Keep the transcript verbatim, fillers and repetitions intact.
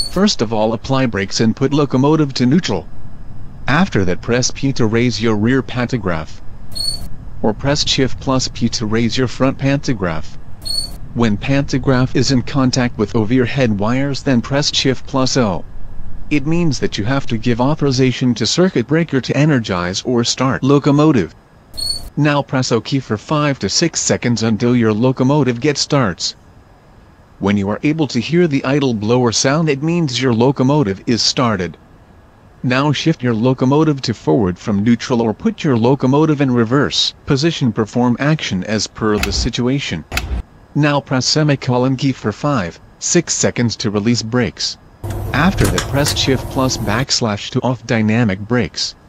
First of all, apply brakes and put locomotive to neutral. After that, press P to raise your rear pantograph. Or press Shift plus P to raise your front pantograph. When pantograph is in contact with overhead wires, then press Shift plus O. It means that you have to give authorization to circuit breaker to energize or start locomotive. Now press OK for five to six seconds until your locomotive gets starts. When you are able to hear the idle blower sound, it means your locomotive is started. Now shift your locomotive to forward from neutral or put your locomotive in reverse position. Perform action as per the situation. Now press semicolon key for five, six seconds to release brakes. After that, press Shift plus backslash to off dynamic brakes.